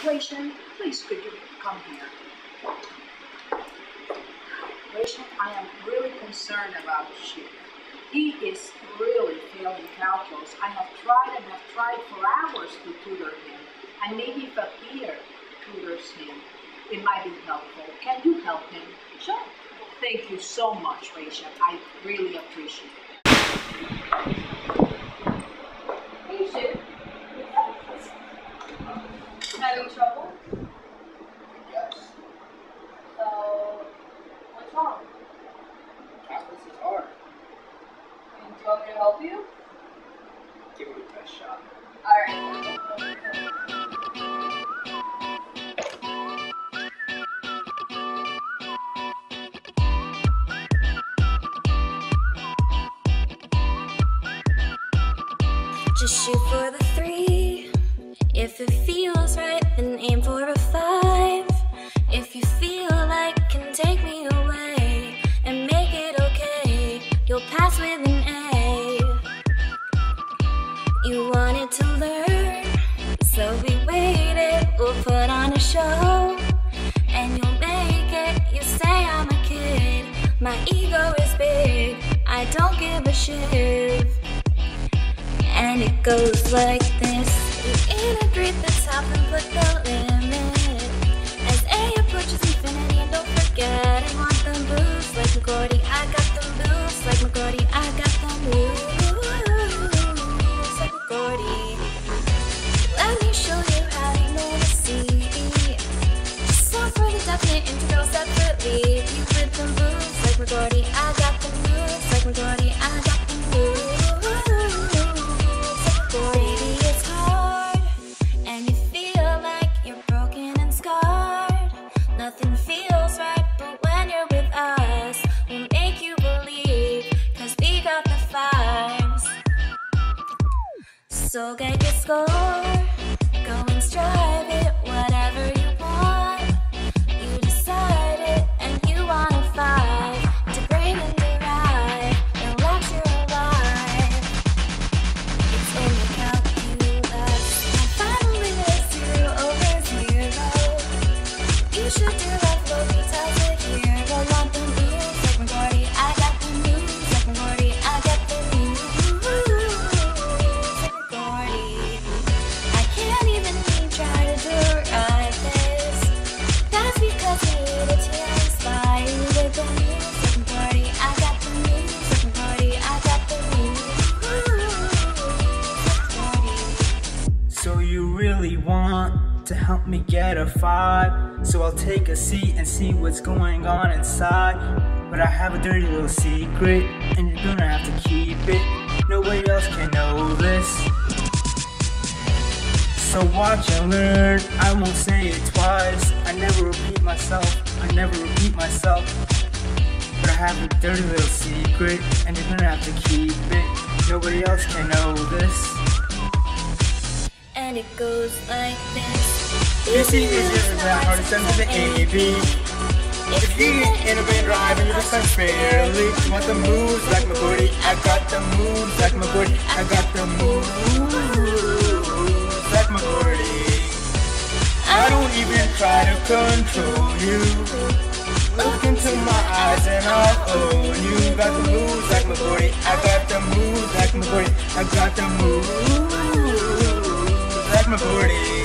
Rachel, please could you come here? Rachel, I am really concerned about Chip. He is really failing calculus. I have tried and have tried for hours to tutor him. And maybe if a peer tutors him, it might be helpful. Can you help him? Sure. Thank you so much, Rachel. I really appreciate it. Hey, Chip. Having trouble? Yes. So, what's wrong? Calculus is hard. Do you want me to help you? Give it your best shot. Alright. Just shoot for the 3. If it feels right, then aim for a 5. If you feel like it can take me away and make it okay, you'll pass with an A. You wanted to learn, so we waited. We'll put on a show, and you'll make it. You say I'm a kid, my ego is big, I don't give a shit. And it goes like this. We integrate the top and put the limit. As A approaches infinity, and don't forget, I want them moves like McGordy. I got them moves like McGordy. I got them moves like McGordy. Let me show you how to know the C. Just solve for the definite integral separately. You with them moves like McGordy. I got them moves like McGordy. I got them moves. Baby, it's hard, and you feel like you're broken and scarred. Nothing feels right, but when you're with us, we'll make you believe, 'cause we got the 5s. So get your score, go and strive it, whatever you want. You decide it, and you want a 5 to brain and derive, relax, you're alive. It's in the calculus. My final limit is 0 over 0. You should do like Loki tells it here. I want the moves like McGordy. I got the moves like McGordy. I got the moves like McGordy. I can't even try to derive this. That's because I need it to inspire you with the moves like McGordy. I got the moves like McGordy. I got the moves. So you really want to help me get a 5? So I'll take a seat and see what's going on inside. But I have a dirty little secret, and you're gonna have to keep it. Nobody else can know this. So watch and learn, I won't say it twice. I never repeat myself, I never repeat myself. But I have a dirty little secret, and you're gonna have to keep it. Nobody else can know this. And it goes like this. You see, it's just that hard to send to the AB. If you get in a brain drive and you just unfairly, you want the moves like McGordy. I got the moves like McGordy. I got the moves like McGordy. I don't even try to control you. Look into my eyes and I'll own you. Got the moves like McGordy. I got the moves like McGordy. I got the moves like McGordy.